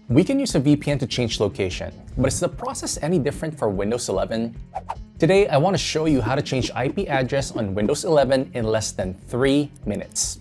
We can use a VPN to change location, but is the process any different for Windows 11? Today, I want to show you how to change IP address on Windows 11 in less than 3 minutes.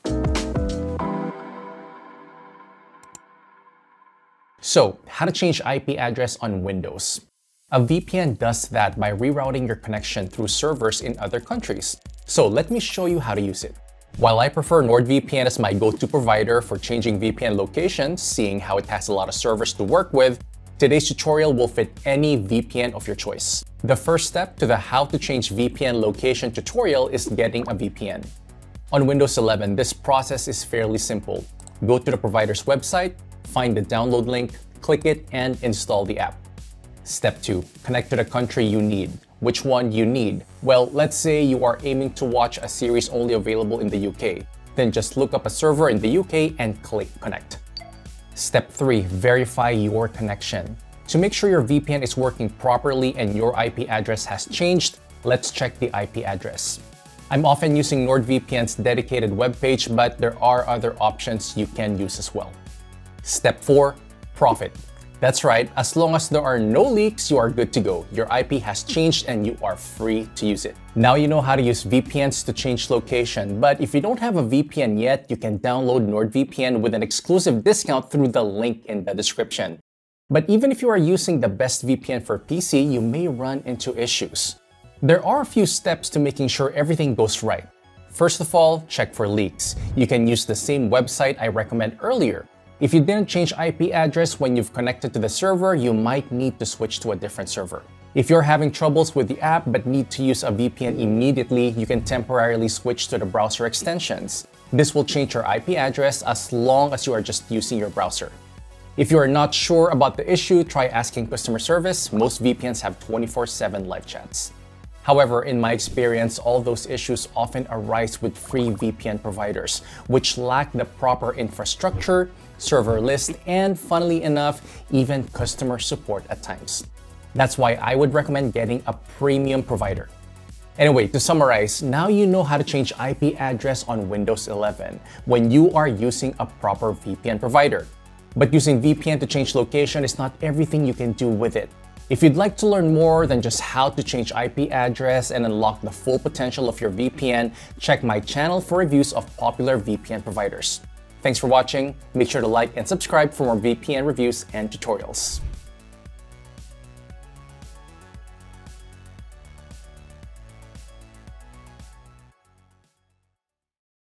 So, how to change IP address on Windows. A VPN does that by rerouting your connection through servers in other countries. So let me show you how to use it. While I prefer NordVPN as my go-to provider for changing VPN locations, seeing how it has a lot of servers to work with, today's tutorial will fit any VPN of your choice. The first step to the how to change VPN location tutorial is getting a VPN. On Windows 11, this process is fairly simple. Go to the provider's website, find the download link, click it, and install the app. Step 2. Connect to the country you need. Which one you need? Well, let's say you are aiming to watch a series only available in the UK. Then just look up a server in the UK and click Connect. Step 3. Verify your connection. To make sure your VPN is working properly and your IP address has changed, let's check the IP address. I'm often using NordVPN's dedicated webpage, but there are other options you can use as well. Step 4. Profit. That's right, as long as there are no leaks, you are good to go. Your IP has changed and you are free to use it. Now you know how to use VPNs to change location, but if you don't have a VPN yet, you can download NordVPN with an exclusive discount through the link in the description. But even if you are using the best VPN for PC, you may run into issues. There are a few steps to making sure everything goes right. First of all, check for leaks. You can use the same website I recommended earlier. If you didn't change IP address when you've connected to the server, you might need to switch to a different server. If you're having troubles with the app but need to use a VPN immediately, you can temporarily switch to the browser extensions. This will change your IP address as long as you are just using your browser. If you are not sure about the issue, try asking customer service. Most VPNs have 24/7 live chats. However, in my experience, all those issues often arise with free VPN providers, which lack the proper infrastructure, server list, and funnily enough, even customer support at times. That's why I would recommend getting a premium provider. Anyway, to summarize, now you know how to change IP address on Windows 11 when you are using a proper VPN provider. But using VPN to change location is not everything you can do with it. If you'd like to learn more than just how to change IP address and unlock the full potential of your VPN, check my channel for reviews of popular VPN providers. Thanks for watching. Make sure to like and subscribe for more VPN reviews and tutorials.